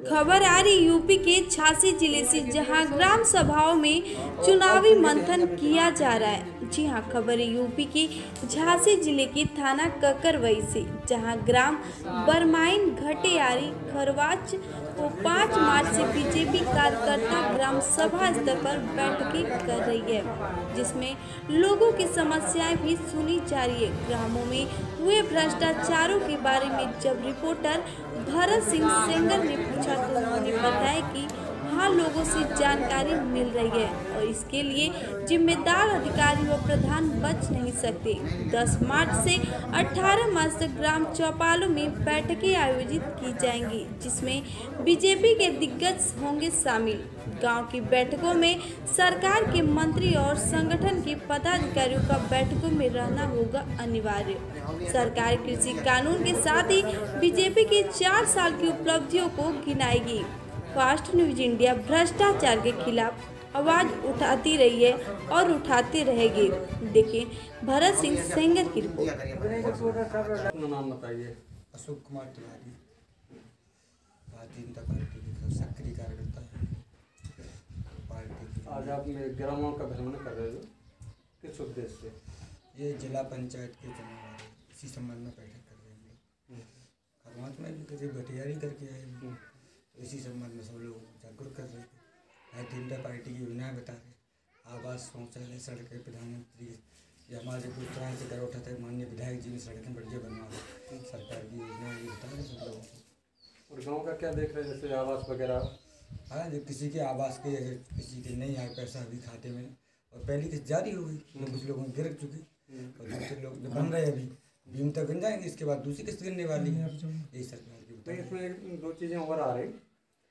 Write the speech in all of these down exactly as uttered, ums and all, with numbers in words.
खबर आ रही यूपी के झांसी जिले से, जहां ग्राम सभाओं में चुनावी मंथन किया जा रहा है। जी हां, खबर यूपी के झांसी जिले के थाना ककरवई से, जहां ग्राम बरमाइन घटेयारी खरवाच को पाँच मार्च से बीजेपी कार्यकर्ता ग्राम सभा स्तर पर बैठकें कर रही है, जिसमें लोगों की समस्याएं भी सुनी जा रही है। ग्रामों में हुए भ्रष्टाचारों के बारे में जब रिपोर्टर भरत सिंह सेंगर ने पूछा तो उन्होंने बताया कि हाँ, लोगों से जानकारी मिल रही है और इसके लिए जिम्मेदार अधिकारी व प्रधान बच नहीं सकते। दस मार्च से अठारह मार्च तक ग्राम चौपालों में बैठकें आयोजित की जाएंगी, जिसमें बीजेपी के दिग्गज होंगे शामिल। गांव की बैठकों में सरकार के मंत्री और संगठन के पदाधिकारियों का बैठकों में रहना होगा अनिवार्य। सरकार कृषि कानून के साथ ही बीजेपी की चार साल की उपलब्धियों को गिनाएगी। फास्ट न्यूज इंडिया भ्रष्टाचार के खिलाफ आवाज उठाती रही है और उठाते रहेगी। देखिए भरत सिंह सेंगर की रिपोर्ट। नाम बताइए। अशोक कुमार तिवारी, भारतीय जनता पार्टी के सक्रिय कार्यकर्ता है। पार्टी आज आप ग्रामों का भ्रमण कर रहे हो, किस उद्देश्य से? ये जिला पंचायत के चुनाव आ रहे, इसी संबंध में बैठक कर रहे हैं। खरवाच में भी करीब घटियारी करके आए, इसी संबंध में सब लोग जागरूक कर रहे थे। भारतीय जनता पार्टी की योजनाएं बता रहे, आवास, शौचालय, सड़कें, प्रधानमंत्री या हमारे गुजरात से कर उठा था माननीय विधायक जी ने सड़कें बढ़िया बनवा दी। सरकार की योजना ये बता रहे सब लोगों को। और गांव का क्या देख रहे हैं, जैसे आवास वगैरह? हाँ, जो किसी के आवास के, किसी के नहीं आए पैसा अभी खाते में, और पहली किस्त जारी हो गई, कुछ लोगों की गिर चुकी और दूसरे लोग जो बन रहे अभी बीम तक गिन जाएंगे, इसके बाद दूसरी किस्त गिनने वाली है। यही सरकार की। तो इसमें दो चीज़ें और आ रही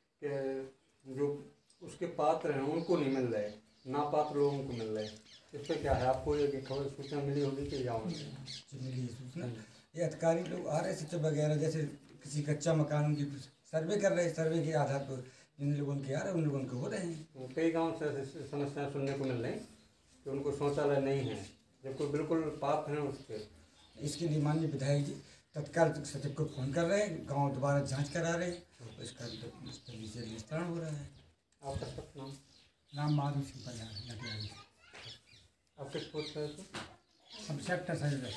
कि जो उसके पात्र हैं उनको नहीं मिल रहे, ना पात्र लोगों को मिल रहे। इस पर क्या है, आपको ये खबर सूचना मिली होगी कि या मिली सूचना? ये अधिकारी लोग आ रहे सचिव वगैरह, जैसे किसी कच्चा मकान की सर्वे कर रहे, सर्वे के आधार पर जिन लोगों के आ रहे उन लोगों के हो रहे हैं। कई गाँव से समस्याएं सुनने को मिल रही कि उनको शौचालय नहीं है, जबकि बिल्कुल पात्र हैं उसके। इसके लिए माननीय विधायक जी तत्काल सचिव को फोन कर रहे हैं, गांव दोबारा जांच करा रहे हैं, इसका निस्तारण हो रहा है। आपका सब नाम? नाम माधव सिंह पंजाब। आप किस पोस्ट है? सब सेक्टर सही।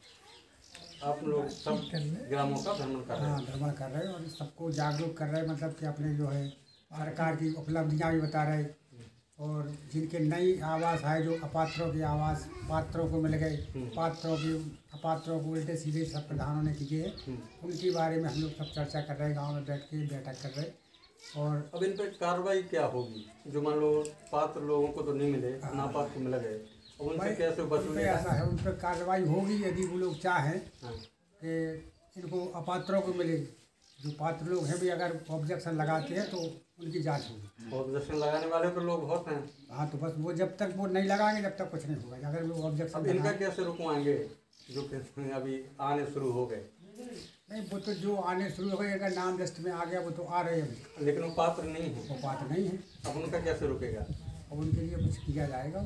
आप लोग सब ग्रामों का भ्रमण कर रहे हैं? हाँ, भ्रमण कर रहे हैं और सबको जागरूक कर रहे हैं, मतलब कि अपने जो है सरकार की उपलब्धियाँ भी बता रहे, और जिनके नई आवास है, जो अपात्रों की आवास पात्रों को मिल गए, पात्रों की अपात्रों को उल्टे सीधे सब प्रधानों ने किए हैं, उनके बारे में हम लोग सब चर्चा कर रहे हैं, गांव में बैठ के बैठक कर रहे हैं। और अब इन पर कार्रवाई क्या होगी? जो मान लो पात्र लोगों को तो नहीं मिले, ना पात्र को मिल गए, अब उनसे कैसे वसूली? ऐसा है, उन पर कार्रवाई होगी यदि वो लोग चाहें कि इनको अपात्रों को मिले। जो पात्र लोग हैं भी अगर ऑब्जेक्शन लगाते हैं तो उनकी जांच होगी। ऑब्जेक्शन लगाने वाले तो लोग बहुत हैं। हाँ, तो बस वो जब तक वो नहीं लगाएंगे जब तक कुछ नहीं होगा। अगर वो ऑब्जेक्शन, इनका कैसे रुकवाएंगे जो अभी आने शुरू हो गए? नहीं, वो तो जो आने शुरू हो गए, अगर नाम लिस्ट में आ गया वो तो आ रहे हैं, लेकिन वो पात्र नहीं है। वो पात्र नहीं है। अब उनका कैसे रुकेगा? और उनके लिए कुछ किया जाएगा।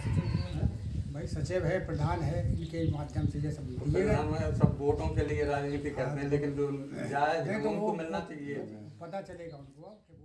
भाई सचिव है, प्रधान है, इनके माध्यम से ये सब दिएगा। सब वोटों के लिए राजनीति करते हैं, लेकिन जो जायज है उनको मिलना चाहिए। पता चलेगा उनको।